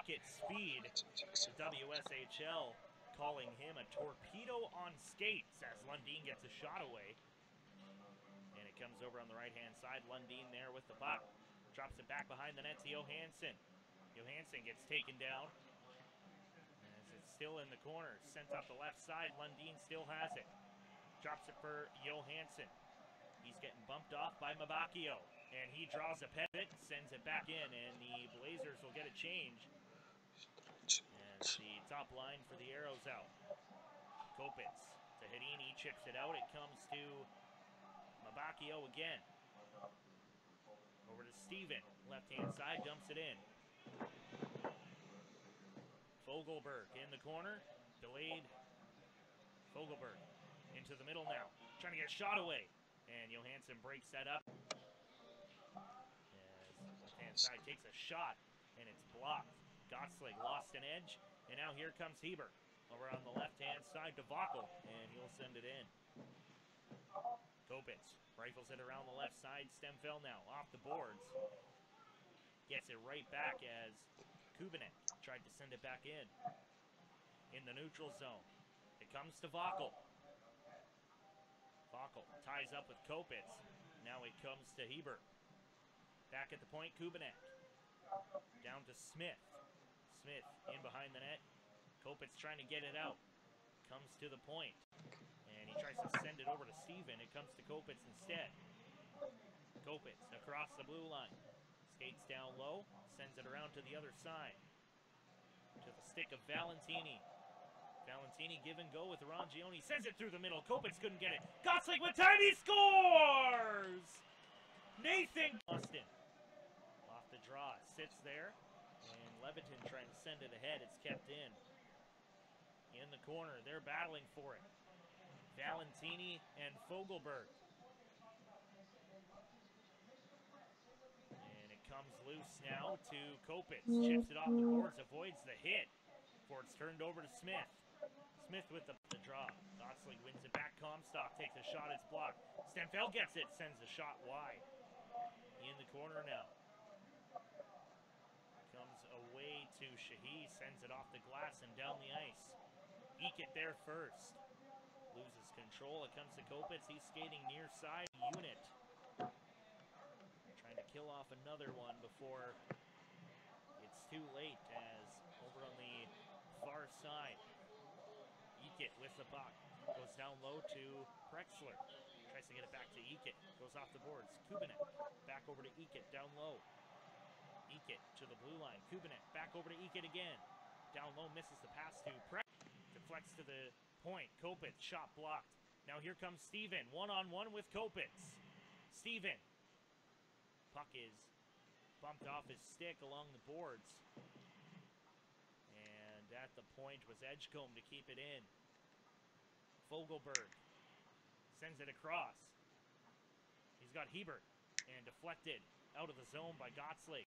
rocket speed. The WSHL calling him a torpedo on skates as Lundin gets a shot away. And it comes over on the right-hand side. Lundin there with the puck. Drops it back behind the net to Johansson. Johansson gets taken down. As it's still in the corner. Sent up the left side. Lundin still has it. Drops it for Johansson. He's getting bumped off by Mabakio. And he draws a pivot, sends it back in, and the Blazers will get a change. As the top line for the Arrows out. Kopitz to Hedini, chips it out. It comes to Mabakio again. Over to Steven, left-hand side, dumps it in. Fogelberg in the corner, delayed. Fogelberg into the middle now, trying to get a shot away. And Johansson breaks that up. As left-hand side takes a shot, and it's blocked. Gottslig lost an edge, and now here comes Heber. Over on the left-hand side to Vaughel, and he'll send it in. Kopitz rifles it around the left side. Stemfeld now off the boards. Gets it right back as Kubinek tried to send it back in. In the neutral zone. It comes to Vaughel. Vaughel ties up with Kopitz. Now it comes to Heber. Back at the point, Kubinek. Down to Smith. Smith in behind the net. Kopitz trying to get it out. Comes to the point. And he tries to send it over to Steven. It comes to Kopitz instead. Kopitz across the blue line. Skates down low. Sends it around to the other side. To the stick of Valentini. Valentini give and go with Rangioni. Sends it through the middle. Kopitz couldn't get it. Gottslig with time. He scores! Nathan Austin. Off the draw. Sits there. And Leviton trying to send it ahead. It's kept in. In the corner. They're battling for it. Valentini and Fogelberg. And it comes loose now to Kopitz. Chips it off the boards. Avoids the hit. Before it's turned over to Smith. Smith with the draw. Gottslig wins it back. Comstock takes a shot. It's blocked. Stemfeld gets it. Sends a shot wide. In the corner now. Comes away to Shahi. Sends it off the glass and down the ice. Eekett there first. Loses control. It comes to Kopitz. He's skating near side unit. Trying to kill off another one before it's too late as over on the far side. Eekett with the puck. Goes down low to Prexler. Tries to get it back to Eekett. Goes off the boards. Kubinek. Back over to Eekett. Down low. Eekett to the blue line. Kubinek. Back over to Eekett again. Down low. Misses the pass to Prexler. Deflects to the point. Kopitz. Shot blocked. Now here comes Steven. One-on-one with Kopitz. Steven. Puck is bumped off his stick along the boards. And at the point was Edgecombe to keep it in. Fogelberg sends it across. He's got Hebert and deflected out of the zone by Gottslig.